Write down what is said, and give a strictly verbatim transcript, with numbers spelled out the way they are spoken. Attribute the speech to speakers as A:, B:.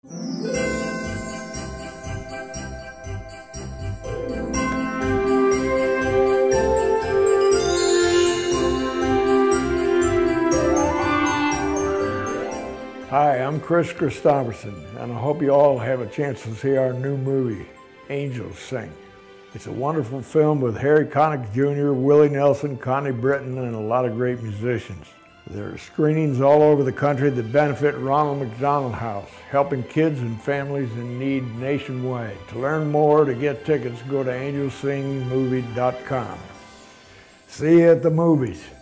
A: Hi, I'm Kris Kristofferson, and I hope you all have a chance to see our new movie, Angels Sing. It's a wonderful film with Harry Connick Junior, Willie Nelson, Connie Britton, and a lot of great musicians. There are screenings all over the country that benefit Ronald McDonald House, helping kids and families in need nationwide. To learn more, to get tickets, go to angels sing movie dot com. See you at the movies.